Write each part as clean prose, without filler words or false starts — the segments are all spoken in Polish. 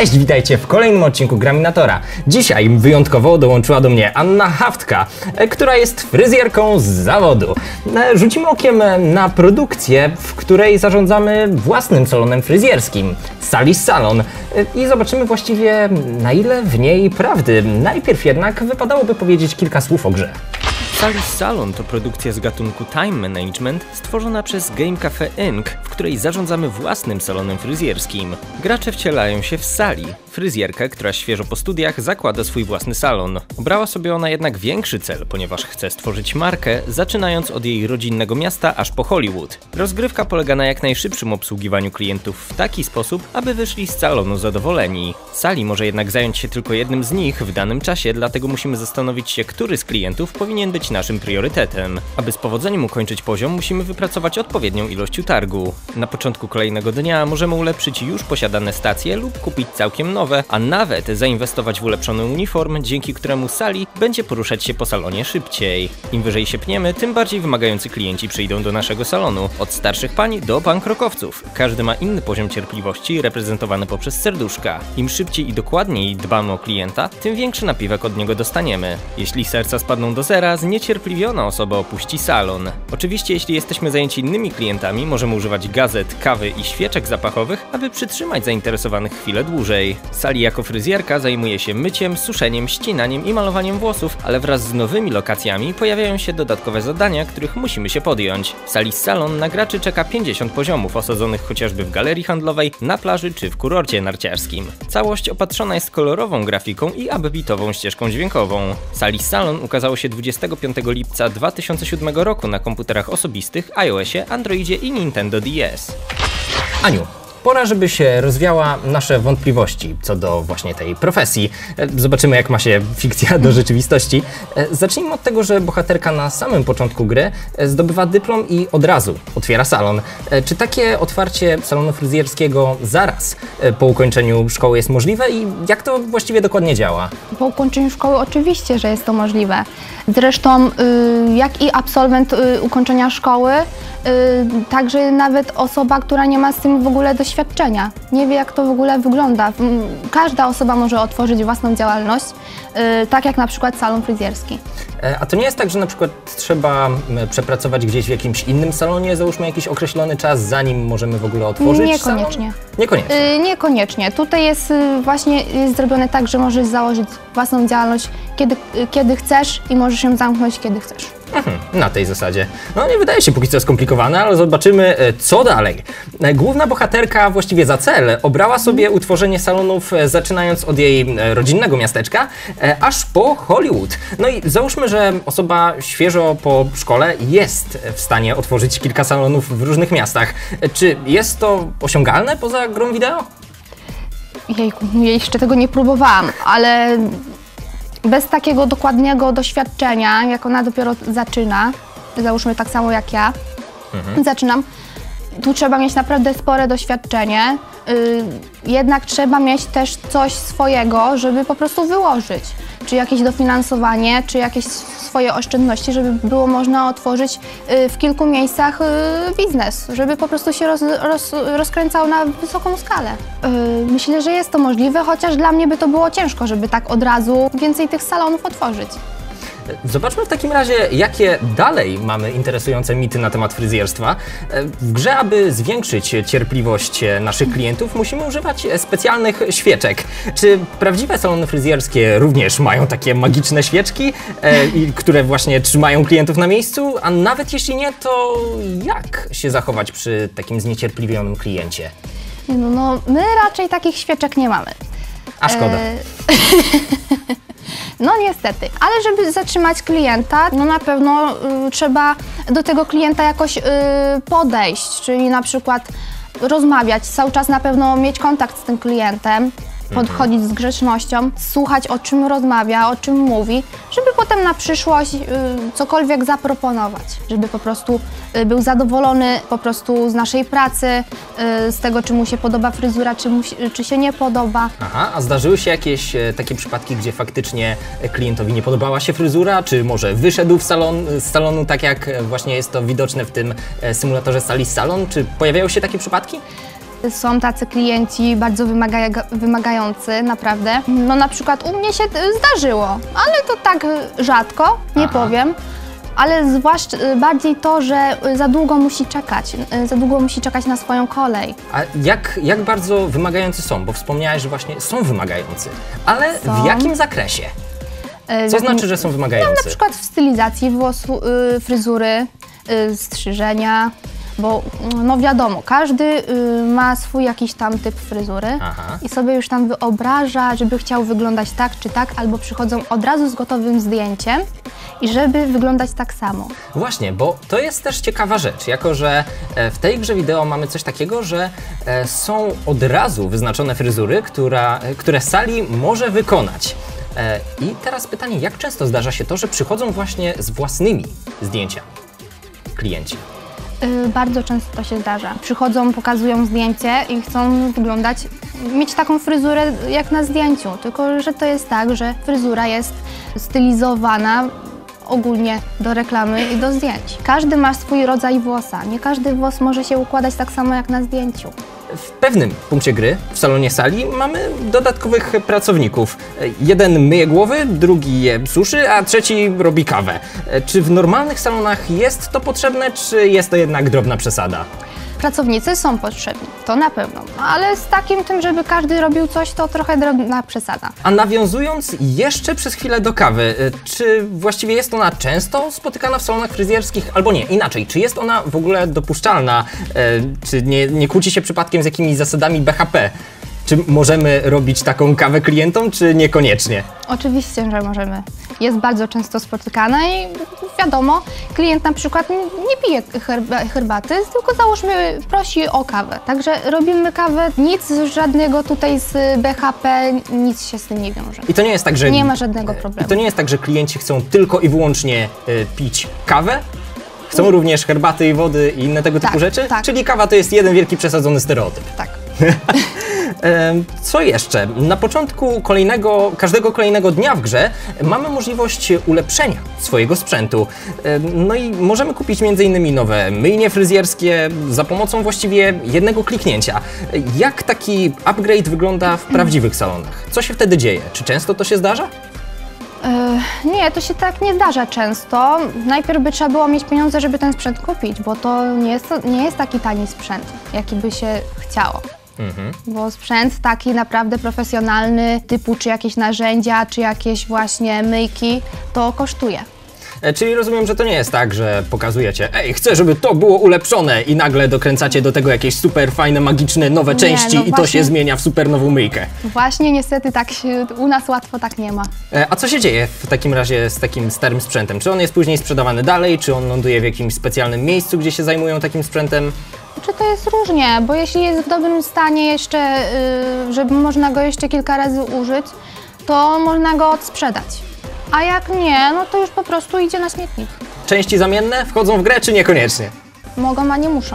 Cześć, witajcie w kolejnym odcinku Graminatora. Dzisiaj wyjątkowo dołączyła do mnie Anna Haftka, która jest fryzjerką z zawodu. Rzucimy okiem na produkcję, w której zarządzamy własnym salonem fryzjerskim, Sally's Salon, i zobaczymy właściwie, na ile w niej prawdy. Najpierw jednak wypadałoby powiedzieć kilka słów o grze. Sally's Salon to produkcja z gatunku Time Management stworzona przez Game Cafe Inc., w której zarządzamy własnym salonem fryzjerskim. Gracze wcielają się w Sally, fryzjerkę, która świeżo po studiach zakłada swój własny salon. Obrała sobie ona jednak większy cel, ponieważ chce stworzyć markę, zaczynając od jej rodzinnego miasta aż po Hollywood. Rozgrywka polega na jak najszybszym obsługiwaniu klientów w taki sposób, aby wyszli z salonu zadowoleni. Sally może jednak zająć się tylko jednym z nich w danym czasie, dlatego musimy zastanowić się, który z klientów powinien być naszym priorytetem. Aby z powodzeniem ukończyć poziom, musimy wypracować odpowiednią ilość utargu. Na początku kolejnego dnia możemy ulepszyć już posiadane stacje lub kupić całkiem nowe, a nawet zainwestować w ulepszony uniform, dzięki któremu Sally będzie poruszać się po salonie szybciej. Im wyżej się pniemy, tym bardziej wymagający klienci przyjdą do naszego salonu. Od starszych pań do pań krokowców. Każdy ma inny poziom cierpliwości, reprezentowany poprzez serduszka. Im szybciej i dokładniej dbamy o klienta, tym większy napiwek od niego dostaniemy. Jeśli serca spadną do zera, zniecierpliwiona osoba opuści salon. Oczywiście, jeśli jesteśmy zajęci innymi klientami, możemy używać gazet, kawy i świeczek zapachowych, aby przytrzymać zainteresowanych chwilę dłużej. Sally jako fryzjerka zajmuje się myciem, suszeniem, ścinaniem i malowaniem włosów, ale wraz z nowymi lokacjami pojawiają się dodatkowe zadania, których musimy się podjąć. Sally's Salon na graczy czeka 50 poziomów osadzonych chociażby w galerii handlowej, na plaży czy w kurorcie narciarskim. Całość opatrzona jest kolorową grafiką i upbeatową ścieżką dźwiękową. Sally's Salon ukazało się 25 lipca 2007 roku na komputerach osobistych, iOSie, Androidzie i Nintendo DS. Aniu, pora, żeby się rozwiała nasze wątpliwości co do właśnie tej profesji. Zobaczymy, jak ma się fikcja do rzeczywistości. Zacznijmy od tego, że bohaterka na samym początku gry zdobywa dyplom i od razu otwiera salon. Czy takie otwarcie salonu fryzjerskiego zaraz po ukończeniu szkoły jest możliwe i jak to właściwie dokładnie działa? Po ukończeniu szkoły oczywiście, że jest to możliwe. Zresztą jak i absolwent ukończenia szkoły, także nawet osoba, która nie ma z tym w ogóle doświadczenia, nie wie, jak to w ogóle wygląda. Każda osoba może otworzyć własną działalność, tak jak na przykład salon fryzjerski. A to nie jest tak, że na przykład trzeba przepracować gdzieś w jakimś innym salonie, załóżmy jakiś określony czas, zanim możemy w ogóle otworzyć Niekoniecznie. salon? Niekoniecznie. Niekoniecznie. Tutaj jest właśnie zrobione tak, że możesz założyć własną działalność kiedy chcesz i możesz ją zamknąć kiedy chcesz. Na tej zasadzie. No nie wydaje się póki co skomplikowane, ale zobaczymy, co dalej. Główna bohaterka właściwie za cel obrała sobie utworzenie salonów, zaczynając od jej rodzinnego miasteczka, aż po Hollywood. No i załóżmy, że osoba świeżo po szkole jest w stanie otworzyć kilka salonów w różnych miastach. Czy jest to osiągalne poza grą wideo? Jejku, jeszcze tego nie próbowałam, ale bez takiego dokładnego doświadczenia, jak ona dopiero zaczyna, załóżmy tak samo jak ja, zaczynam, tu trzeba mieć naprawdę spore doświadczenie, jednak trzeba mieć też coś swojego, żeby po prostu wyłożyć, czy jakieś dofinansowanie, czy jakieś swoje oszczędności, żeby było można otworzyć w kilku miejscach biznes, żeby po prostu się rozkręcał na wysoką skalę. Myślę, że jest to możliwe, chociaż dla mnie by to było ciężko, żeby tak od razu więcej tych salonów otworzyć. Zobaczmy w takim razie, jakie dalej mamy interesujące mity na temat fryzjerstwa. W grze, aby zwiększyć cierpliwość naszych klientów, musimy używać specjalnych świeczek. Czy prawdziwe salony fryzjerskie również mają takie magiczne świeczki, które właśnie trzymają klientów na miejscu? A nawet jeśli nie, to jak się zachować przy takim zniecierpliwionym kliencie? No, my raczej takich świeczek nie mamy. A szkoda. No niestety, ale żeby zatrzymać klienta, no na pewno trzeba do tego klienta jakoś podejść, czyli na przykład rozmawiać, cały czas na pewno mieć kontakt z tym klientem, podchodzić z grzecznością, słuchać, o czym rozmawia, o czym mówi, żeby potem na przyszłość cokolwiek zaproponować, żeby po prostu był zadowolony po prostu z naszej pracy, z tego, czy mu się podoba fryzura, czy się nie podoba. Aha, a zdarzyły się jakieś takie przypadki, gdzie faktycznie klientowi nie podobała się fryzura, czy może wyszedł z salonu, tak jak właśnie jest to widoczne w tym symulatorze Sally's Salon? Czy pojawiają się takie przypadki? Są tacy klienci bardzo wymagający, naprawdę. No na przykład u mnie się zdarzyło, ale to tak rzadko, nie powiem. Ale zwłaszcza bardziej to, że za długo musi czekać na swoją kolej. A jak bardzo wymagający są? Bo wspomniałaś, że właśnie są wymagający. Ale Są. w jakim zakresie? Co znaczy, że są No, wymagający? na przykład w stylizacji włosu, fryzury, strzyżenia, bo no wiadomo, każdy ma swój jakiś tam typ fryzury i sobie już tam wyobraża, żeby chciał wyglądać tak czy tak, albo przychodzą od razu z gotowym zdjęciem i żeby wyglądać tak samo. Właśnie, bo to jest też ciekawa rzecz, jako że w tej grze wideo mamy coś takiego, że są od razu wyznaczone fryzury, które Sally może wykonać. I teraz pytanie, jak często zdarza się to, że przychodzą właśnie z własnymi zdjęciami klienci? Bardzo często to się zdarza. Przychodzą, pokazują zdjęcie i chcą mieć taką fryzurę jak na zdjęciu, tylko że to jest tak, że fryzura jest stylizowana ogólnie do reklamy i do zdjęć. Każdy ma swój rodzaj włosa, nie każdy włos może się układać tak samo jak na zdjęciu. W pewnym punkcie gry, w salonie Sally, mamy dodatkowych pracowników. Jeden myje głowy, drugi je suszy, a trzeci robi kawę. Czy w normalnych salonach jest to potrzebne, czy jest to jednak drobna przesada? Pracownicy są potrzebni, to na pewno, ale z takim tym, żeby każdy robił coś, to trochę drobna przesada. A nawiązując jeszcze przez chwilę do kawy, czy właściwie jest ona często spotykana w salonach fryzjerskich, albo nie, inaczej, czy jest ona w ogóle dopuszczalna, czy nie kłóci się przypadkiem z jakimiś zasadami BHP? Czy możemy robić taką kawę klientom, czy niekoniecznie? Oczywiście, że możemy. Jest bardzo często spotykana i wiadomo, klient na przykład nie pije herbaty, tylko załóżmy prosi o kawę. Także robimy kawę, nic żadnego tutaj z BHP, nic się z tym nie wiąże. I to nie jest tak, że... Nie ma żadnego problemu. I to nie jest tak, że klienci chcą tylko i wyłącznie pić kawę? Chcą również herbaty i wody i inne tego typu rzeczy? Tak. Czyli kawa to jest jeden wielki przesadzony stereotyp. Tak. Co jeszcze? Na początku każdego kolejnego dnia w grze mamy możliwość ulepszenia swojego sprzętu. No i możemy kupić m.in. nowe myjnie fryzjerskie za pomocą właściwie jednego kliknięcia. Jak taki upgrade wygląda w prawdziwych salonach? Co się wtedy dzieje? Czy często to się zdarza? Nie, to się tak nie zdarza często. Najpierw by trzeba było mieć pieniądze, żeby ten sprzęt kupić, bo to nie jest taki tani sprzęt, jaki by się chciało. Bo sprzęt taki naprawdę profesjonalny, typu czy jakieś narzędzia, czy jakieś właśnie myjki, to kosztuje. Czyli rozumiem, że to nie jest tak, że pokazujecie, ej, chcę, żeby to było ulepszone i nagle dokręcacie do tego jakieś super fajne, magiczne, nowe części no i to właśnie. się zmienia w super nową myjkę. Właśnie niestety tak u nas łatwo tak nie ma. A co się dzieje w takim razie z takim starym sprzętem? Czy on jest później sprzedawany dalej, czy on ląduje w jakimś specjalnym miejscu, gdzie się zajmują takim sprzętem? Czy to jest różnie, bo jeśli jest w dobrym stanie jeszcze, żeby można go jeszcze kilka razy użyć, to można go odsprzedać. A jak nie, no to już po prostu idzie na śmietnik. Części zamienne wchodzą w grę, czy niekoniecznie? Mogą, a nie muszą.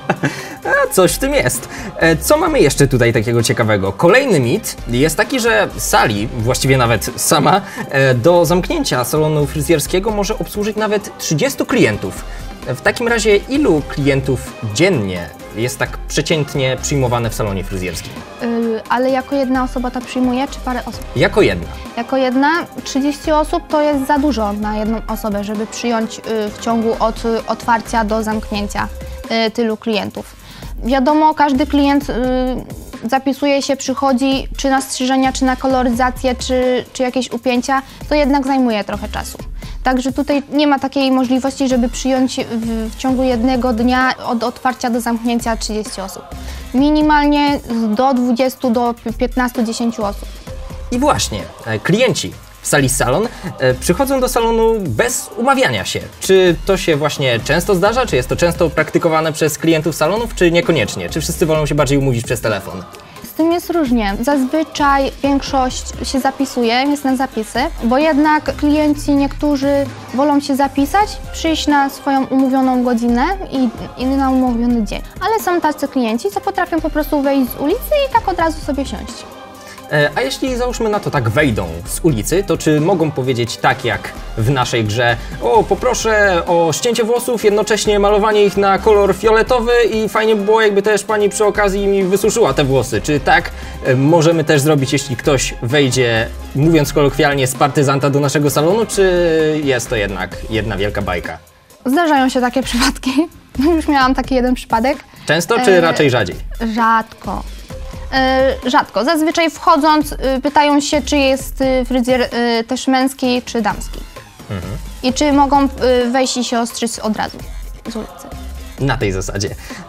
A coś w tym jest. Co mamy jeszcze tutaj takiego ciekawego? Kolejny mit jest taki, że Sally, właściwie nawet sama, do zamknięcia salonu fryzjerskiego może obsłużyć nawet 30 klientów. W takim razie ilu klientów dziennie jest tak przeciętnie przyjmowane w salonie fryzjerskim? Ale jako jedna osoba to przyjmuje, czy parę osób? Jako jedna. Jako jedna, 30 osób to jest za dużo na jedną osobę, żeby przyjąć w ciągu od otwarcia do zamknięcia tylu klientów. Wiadomo, każdy klient zapisuje się, przychodzi czy na strzyżenia, czy na koloryzację, czy jakieś upięcia, to jednak zajmuje trochę czasu. Także tutaj nie ma takiej możliwości, żeby przyjąć w ciągu jednego dnia od otwarcia do zamknięcia 30 osób. Minimalnie do 20 do 15-10 osób. I właśnie, klienci w Sali Salon przychodzą do salonu bez umawiania się. Czy to się właśnie często zdarza? Czy jest to często praktykowane przez klientów salonów, czy niekoniecznie? Czy wszyscy wolą się bardziej umówić przez telefon? Z tym jest różnie. Zazwyczaj większość się zapisuje, jest na zapisy, bo jednak klienci niektórzy wolą się zapisać, przyjść na swoją umówioną godzinę i na umówiony dzień. Ale są tacy klienci, co potrafią po prostu wejść z ulicy i tak od razu sobie siąść. A jeśli załóżmy na to tak wejdą z ulicy, to czy mogą powiedzieć tak jak w naszej grze: o, poproszę o ścięcie włosów, jednocześnie malowanie ich na kolor fioletowy i fajnie by było, jakby też pani przy okazji mi wysuszyła te włosy. Czy tak możemy też zrobić, jeśli ktoś wejdzie, mówiąc kolokwialnie, z partyzanta do naszego salonu, czy jest to jednak jedna wielka bajka? Zdarzają się takie przypadki. Już miałam taki jeden przypadek. Często, czy raczej rzadziej? Rzadko. Rzadko. Zazwyczaj wchodząc pytają się, czy jest fryzjer też męski, czy damski. I czy mogą wejść i się ostrzyć od razu z ulicy. Na tej zasadzie.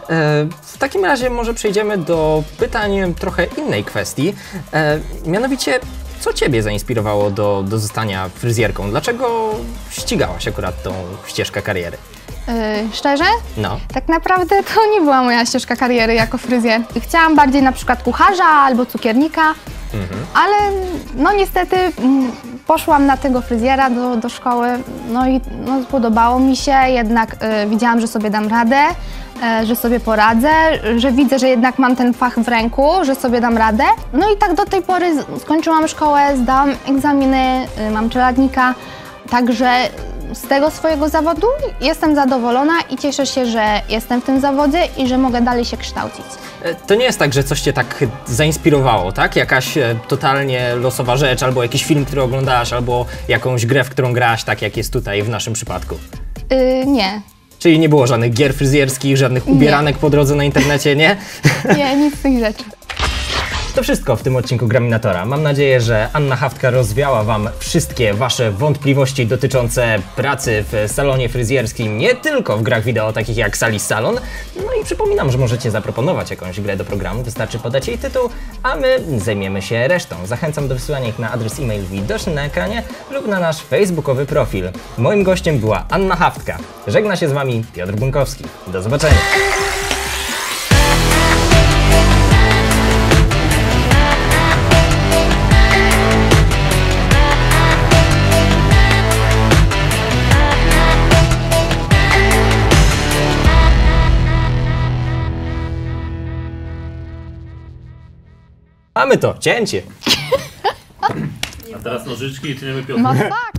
W takim razie może przejdziemy do pytań trochę innej kwestii. Mianowicie, co Ciebie zainspirowało do zostania fryzjerką? Dlaczego ścigałaś akurat tą ścieżkę kariery? Szczerze? No. Tak naprawdę to nie była moja ścieżka kariery jako fryzjer. Chciałam bardziej na przykład kucharza albo cukiernika, ale no niestety poszłam na tego fryzjera do szkoły, no i no, podobało mi się, jednak widziałam, że sobie dam radę, że sobie poradzę, że widzę, że jednak mam ten fach w ręku, że sobie dam radę. No i tak do tej pory skończyłam szkołę, zdałam egzaminy, mam czeladnika, także z tego swojego zawodu jestem zadowolona i cieszę się, że jestem w tym zawodzie i że mogę dalej się kształcić. To nie jest tak, że coś Cię tak zainspirowało, tak? Jakaś totalnie losowa rzecz, albo jakiś film, który oglądałaś, albo jakąś grę, w którą grałaś, tak jak jest tutaj w naszym przypadku? Nie. Czyli nie było żadnych gier fryzjerskich, żadnych ubieranek po drodze na internecie, nie? Nie, nic z tych rzeczy. To wszystko w tym odcinku Graminatora. Mam nadzieję, że Anna Haftka rozwiała Wam wszystkie Wasze wątpliwości dotyczące pracy w salonie fryzjerskim, nie tylko w grach wideo takich jak Sally's Salon. No i przypominam, że możecie zaproponować jakąś grę do programu, wystarczy podać jej tytuł, a my zajmiemy się resztą. Zachęcam do wysyłania ich na adres e-mail widoczny na ekranie lub na nasz facebookowy profil. Moim gościem była Anna Haftka. Żegna się z Wami Piotr Bunkowski. Do zobaczenia. Mamy to, cięcie. A teraz nożyczki i tniemy Piotra. No tak.